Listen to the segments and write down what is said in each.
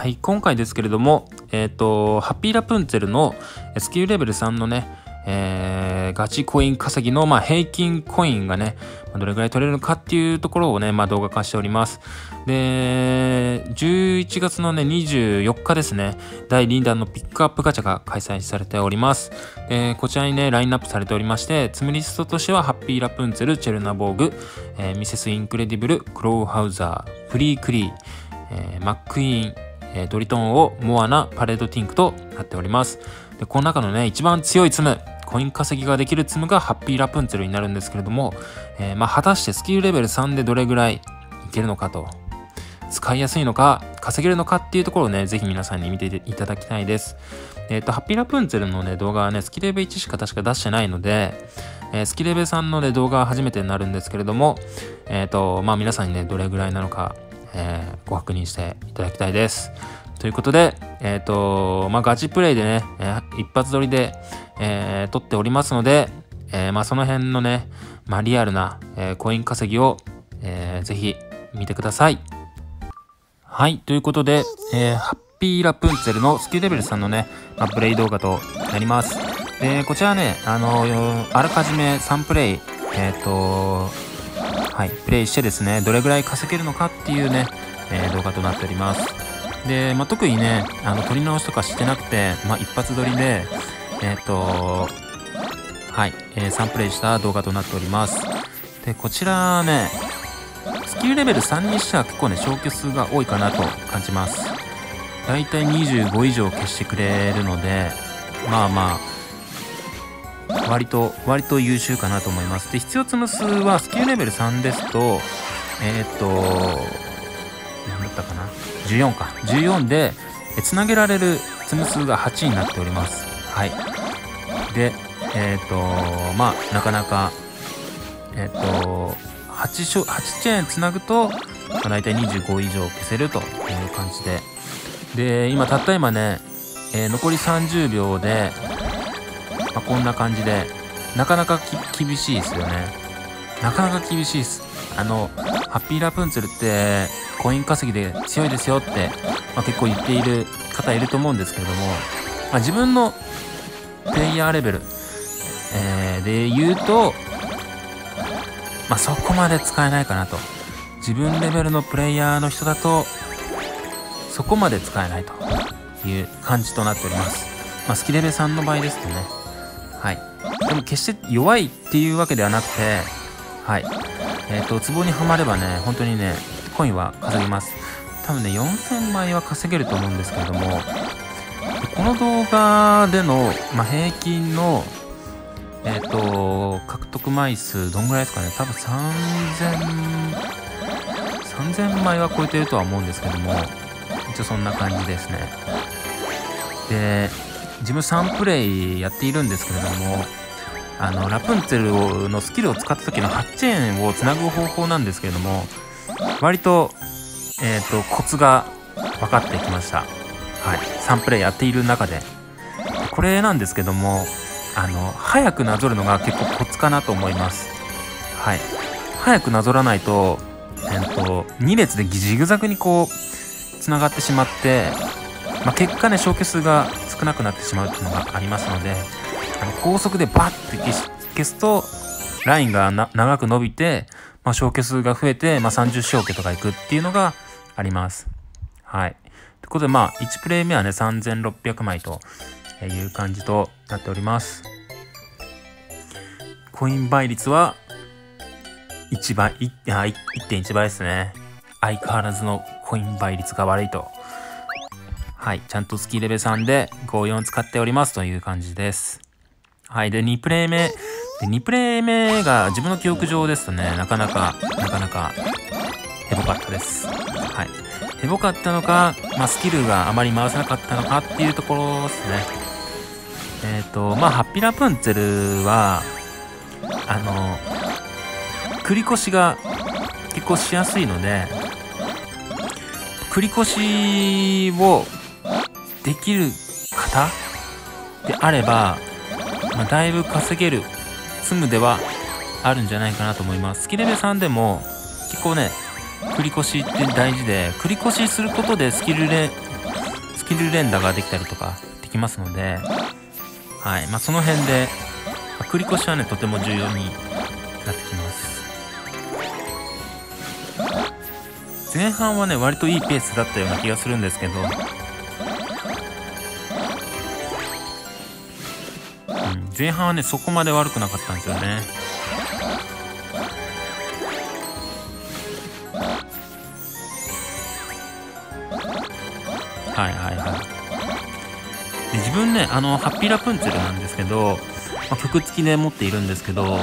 はい、今回ですけれども、ハッピーラプンツェルのスキルレベル3のね、ガチコイン稼ぎの、平均コインがね、どれぐらい取れるのかっていうところをね、動画化しております。で、11月のね、24日ですね、第2弾のピックアップガチャが開催されております。こちらにね、ラインナップされておりまして、積むリストとしては、ハッピーラプンツェル、チェルナボーグ、ミセスインクレディブル、クロウハウザー、フリークリー、マックイーン、ドリトンをモアナ、パレードティンクとなっております。で、この中のね、一番強いツム、コイン稼ぎができるツムがハッピーラプンツェルになるんですけれども、果たしてスキルレベル3でどれぐらいいけるのかと、使いやすいのか、稼げるのかっていうところをね、ぜひ皆さんに見ていただきたいです。ハッピーラプンツェルのね、動画はね、スキルレベル1しか確か出してないので、スキルレベル3のね、動画は初めてになるんですけれども、皆さんにね、どれぐらいなのか、ご確認していただきたいです。ということで、ガチプレイでね、一発撮りで、撮っておりますので、その辺のね、リアルな、コイン稼ぎを、ぜひ見てください。はい、ということで、ハッピーラプンツェルのスキルレベル3のね、プレイ動画となります。こちらね、あらかじめ3プレイ、プレイしてですね、どれぐらい稼げるのかっていうね、動画となっております。で、特にね、撮り直しとかしてなくて、一発撮りで、3プレイした動画となっております。で、こちらね、スキルレベル3にしては結構ね、消去数が多いかなと感じます。だいたい25以上消してくれるので、割と優秀かなと思います。で、必要ツム数はスキルレベル3ですと、何だったかな ?14 か。14で、つなげられるツム数が8になっております。はい。で、なかなか、8チェーンつなぐと、だいたい25以上消せるという感じで。で、今、たった今ね、残り30秒で、こんな感じで、なかなか厳しいですよね。なかなか厳しいです。ハッピーラプンツェルって、コイン稼ぎで強いですよって、結構言っている方いると思うんですけれども、自分のプレイヤーレベル、で言うと、そこまで使えないかなと。自分レベルのプレイヤーの人だと、そこまで使えないという感じとなっております。スキルレベル3の場合ですとね。はい。でも決して弱いっていうわけではなくて、はい。ツボにはまればね、本当にね、コインは稼げます。多分ね、4000枚は稼げると思うんですけれども、この動画での、平均の、獲得枚数、どんぐらいですかね。多分3000枚は超えてるとは思うんですけども、一応そんな感じですね。で、自分3プレイやっているんですけれども、ラプンツェルのスキルを使った時の8チェーンをつなぐ方法なんですけれども、割と、コツが分かってきました。はい。3プレイやっている中で。これなんですけども、早くなぞるのが結構コツかなと思います。はい。早くなぞらないと、2列でジグザグにこう、繋がってしまって、結果ね、消去数が少なくなってしまうっていうのがありますので、高速でバッて消すと、ラインが長く伸びて、消去数が増えて、30消去とかいくっていうのがあります。はい。ということで、1プレイ目はね、3600枚という感じとなっております。コイン倍率は、1.1倍ですね。相変わらずのコイン倍率が悪いと。はい。ちゃんとスキルレベル3で54使っておりますという感じです。はい。で、2プレイ目が自分の記憶上ですとね、なかなかヘボかったです。はい。ヘボかったのか、スキルがあまり回せなかったのかっていうところですね。ハッピーラプンツェルは、繰り越しが結構しやすいので、繰り越しをできる方であれば、だいぶ稼げるツムではあるんじゃないかなと思います。スキルレベル3でも結構ね、繰り越しって大事で、繰り越しすることでスキルレスキル連打ができたりとかできますので、はい。その辺で、繰り越しはね、とても重要になってきます。前半はね、割といいペースだったような気がするんですけど、前半はね、そこまで悪くなかったんですよね。はいはいはい。で、自分ね、ハッピーラプンツェルなんですけど、曲付きで持っているんですけど、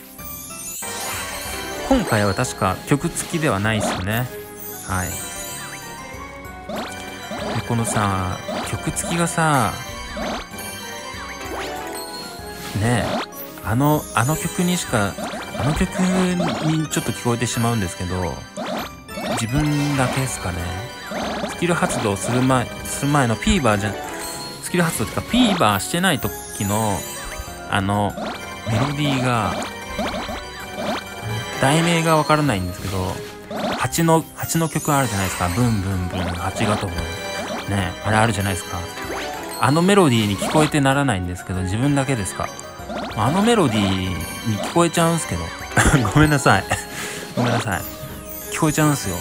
今回は確か曲付きではないですよね。はい。で、このさ、曲付きがさ、ねえ、曲にしか、あの曲にちょっと聞こえてしまうんですけど、自分だけですかね。スキル発動する前のスキル発動っていうか、フィーバーしてない時の、メロディーが、題名がわからないんですけど、蜂の曲あるじゃないですか。ブンブンブン、蜂が飛ぶ。ね、あれあるじゃないですか。あのメロディーに聞こえてならないんですけど、自分だけですか。あのメロディーに聞こえちゃうんすけど。ごめんなさい。ごめんなさい。聞こえちゃうんすよ。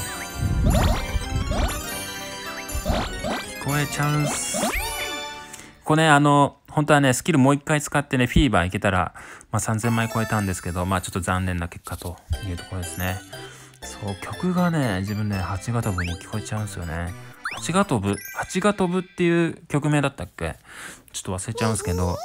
聞こえちゃうんす。これね、本当はね、スキルもう一回使ってね、フィーバーいけたら、3000枚超えたんですけど、ちょっと残念な結果というところですね。そう、曲がね、自分ね、蜂が飛ぶに聞こえちゃうんですよね。蜂が飛ぶっていう曲名だったっけ？ちょっと忘れちゃうんですけど。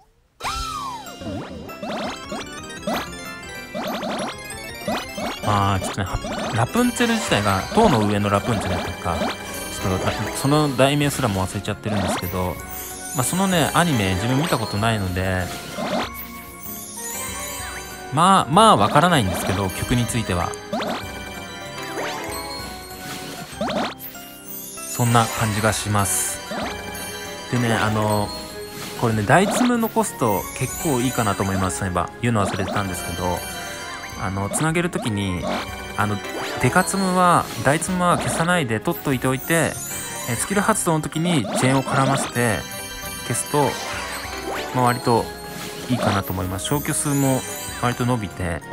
ちょっとね、ラプンツェル自体が、塔の上のラプンツェルだったか、ちょっと、その題名すらも忘れちゃってるんですけど、そのね、アニメ自分見たことないので、わからないんですけど、曲については。そんな感じがします。でね、これね、ダイツム残すと結構いいかなと思います。そういえば、言うの忘れてたんですけど、つなげるときに、ダイツムは消さないで取っといておいて、スキル発動の時にチェーンを絡ませて消すと、割といいかなと思います。消去数も割と伸びて、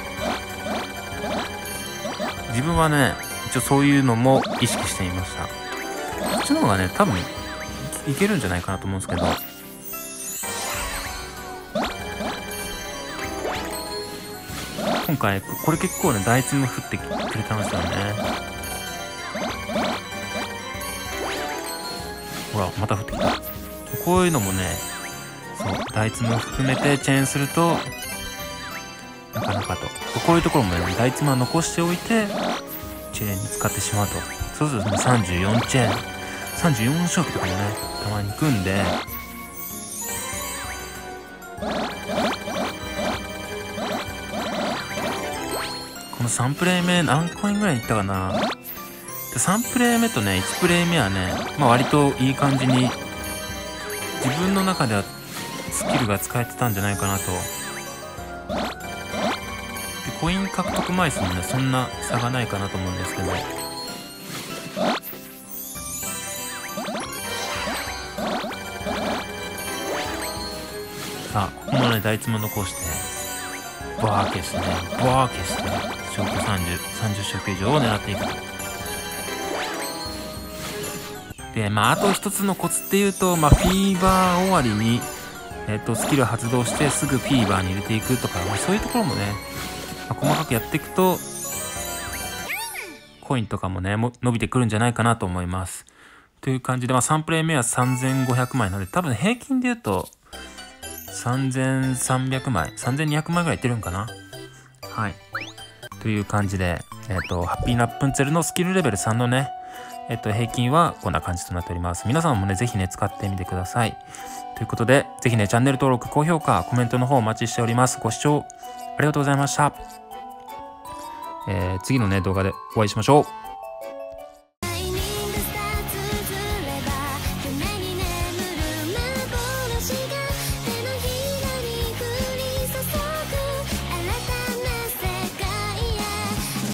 自分はね、一応そういうのも意識してみました。こっちの方がね、多分いけるんじゃないかなと思うんですけど、今回これ結構ね、ダイツム降ってくれたんですよね。ほら、また降ってきた。こういうのもね、そう、ダイツムを含めてチェーンすると、なかなかと。こういうところもね、ダイツムは残しておいて、チェーンに使ってしまうと。そうすると34チェーン、34勝負とかもね、たまに組んで、この3プレイ目何コインぐらいいったかな。で、3プレイ目とね、1プレイ目はね、割といい感じに、自分の中ではスキルが使えてたんじゃないかなと。で、コイン獲得枚数もね、そんな差がないかなと思うんですけど。さあ、ここもね、ダイツも残して、バー消してね、バー消して、消去30消去以上を狙っていくと。で、あと一つのコツっていうと、フィーバー終わりに、スキル発動してすぐフィーバーに入れていくとか、そういうところもね、細かくやっていくと、コインとかもね、伸びてくるんじゃないかなと思います。という感じで、3プレイ目は3500枚なので、多分平均で言うと、3300枚、3200枚ぐらいいってるんかな。はい。という感じで、ハッピーラプンツェルのスキルレベル3のね、平均はこんな感じとなっております。皆さんもね、ぜひね、使ってみてください。ということで、ぜひね、チャンネル登録、高評価、コメントの方お待ちしております。ご視聴ありがとうございました。次のね、動画でお会いしましょう。